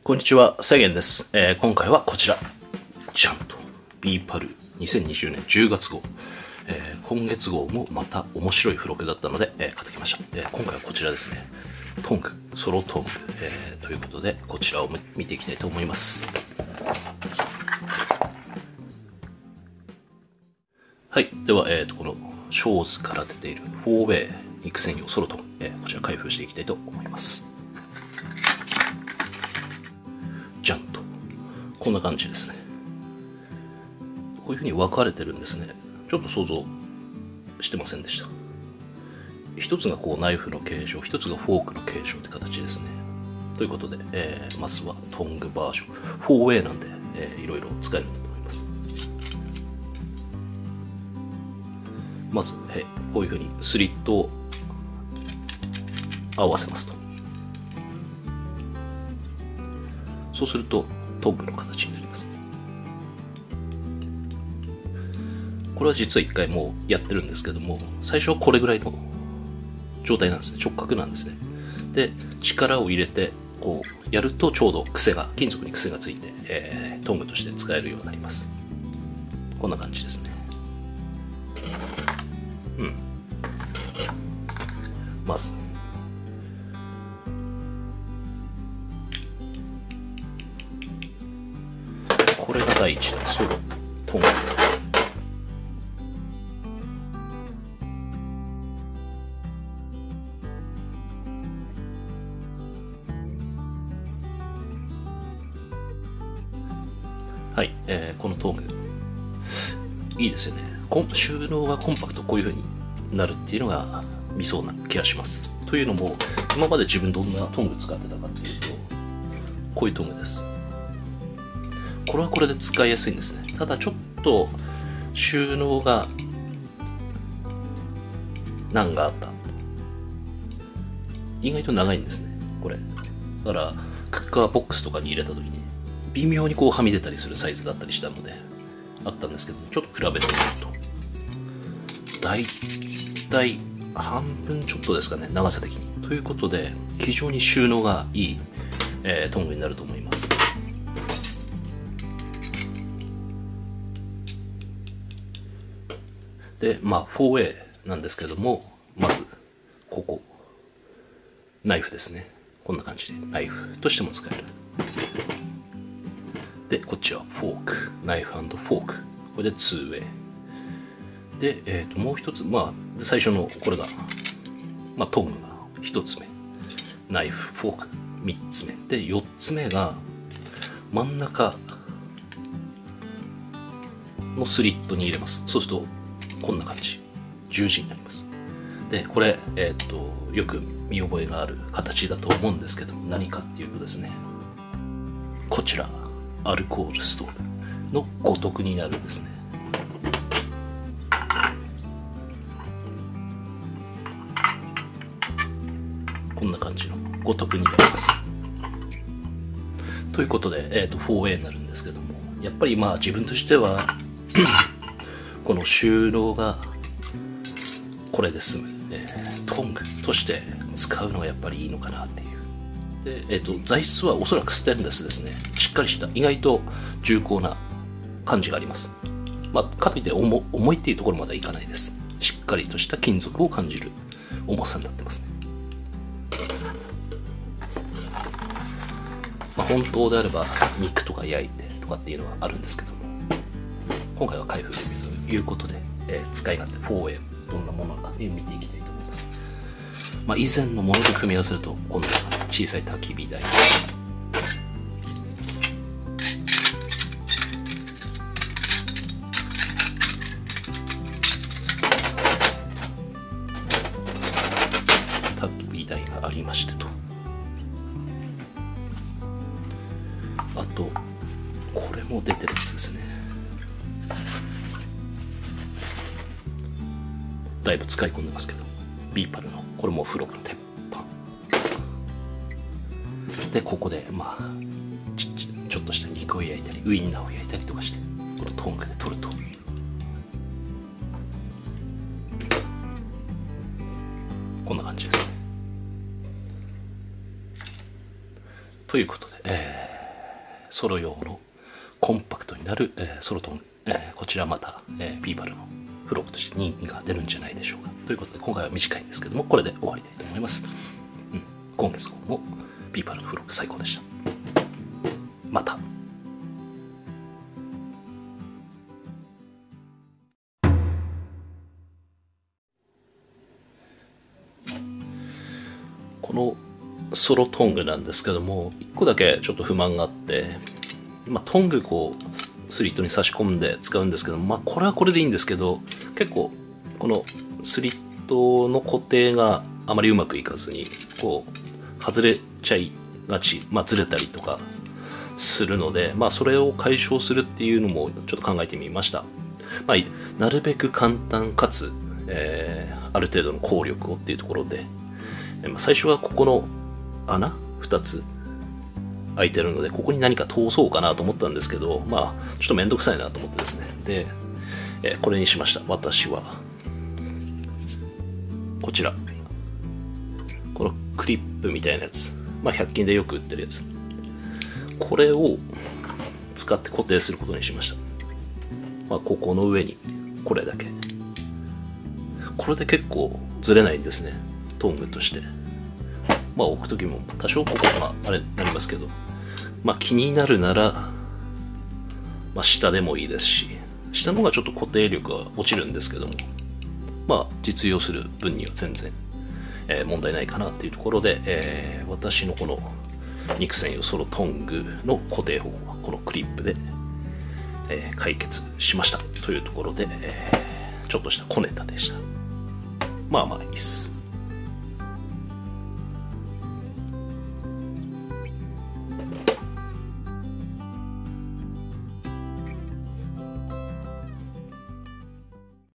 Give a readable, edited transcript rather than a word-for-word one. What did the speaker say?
こんにちは、サイゲンです。今回はこちら。じゃんと。ビーパル2020年10月号。今月号もまた面白い付録だったので、買ってきました。今回はこちらですね。トング、ソロトング、ということで、こちらを見ていきたいと思います。はい。では、このショーズから出ている 4way 肉専用ソロトング、こちら開封していきたいと思います。じゃんと。こんな感じですね。こういう風に分かれてるんですね。ちょっと想像してませんでした。一つがこうナイフの形状、一つがフォークの形状って形ですね。ということで、まずはトングバージョン。4way なんで、いろいろ使えるんだと思います。まず、こういう風にスリットを合わせますと。そうするとトングの形になります。これは実は一回もうやってるんですけども、最初はこれぐらいの状態なんですね。直角なんですね。で、力を入れてこうやるとちょうど金属に癖がついて、トングとして使えるようになります。こんな感じですね。まずこれが第一弾、ソロトング。はい、このトングいいですよね。収納がコンパクト、こういう風になるっていうのが見そうな気がします。というのも、今まで自分どんなトング使ってたかっていうと、こういうトングです。これはこれで使いやすいんですね。ただちょっと収納が難があった。意外と長いんですね、これ。だからクッカーボックスとかに入れた時に微妙にこうはみ出たりするサイズだったりしたのであったんですけど、ちょっと比べてみるとだいたい半分ちょっとですかね、長さ的に。ということで非常に収納がいい、トングになると思います。で、4way なんですけども、まず、ここ。ナイフですね。こんな感じで、ナイフとしても使える。で、こっちはフォーク。ナイフ&フォーク。これで 2way。で、もう一つ、最初の、これが、トングが一つ目。ナイフ、フォーク、三つ目。で、四つ目が、真ん中のスリットに入れます。そうすると、こんな感じ。十字になります。で、これ、よく見覚えがある形だと思うんですけども、何かっていうとですね、こちら、アルコールストーブの五徳になるんですね。こんな感じの五徳になります。ということで、4way になるんですけども、やっぱり自分としては、この収納がこれで済む、トングとして使うのがやっぱりいいのかなっていう。で、材質はおそらくステンレスですね。しっかりした、意外と重厚な感じがあります。かといって重いっていうところまではいかないです。しっかりとした金属を感じる重さになってますね。本当であれば肉とか焼いてとかっていうのはあるんですけども、今回は開封ということで、使い勝手 4way どんなものかっていうのを見ていきたいと思います。以前のものと組み合わせるとこんな小さい焚き火台、焚き火台がありましてと、あとこれも出てるやつですね。だいぶ使い込んでますけど、ビーパルのこれも付録の鉄板で、ここでちょっとした肉を焼いたりウインナーを焼いたりとかして、このトングで取るとこんな感じですね。ということで、 ソロ用のコンパクトになる、ソロトング、こちらまた、ピーパルのフロックとして人気が出るんじゃないでしょうか。ということで今回は短いんですけども、これで終わりたいと思います。今月号もピーパルのフロック最高でした。また。このソロトングなんですけども、一個だけちょっと不満があって、トングこうスリットに差し込んで使うんですけども、これはこれでいいんですけど、結構このスリットの固定があまりうまくいかずに、こう外れちゃいがち、ずれたりとかするので、それを解消するっていうのもちょっと考えてみました。なるべく簡単かつ、ある程度の効力をっていうところで、最初はここの穴2つ開いてるので、ここに何か通そうかなと思ったんですけど、ちょっとめんどくさいなと思ってですね。で、これにしました。私はこちら、このクリップみたいなやつ、100均でよく売ってるやつ、これを使って固定することにしました。ここの上にこれだけ、これで結構ずれないんですね、トングとして。置くときも多少ここがあれなりますけど、気になるなら、下でもいいですし、下の方がちょっと固定力が落ちるんですけども、実用する分には全然、問題ないかなっていうところで、私のこの肉専用ソロトングの固定方法はこのクリップで、解決しましたというところで、ちょっとした小ネタでした。いいっす。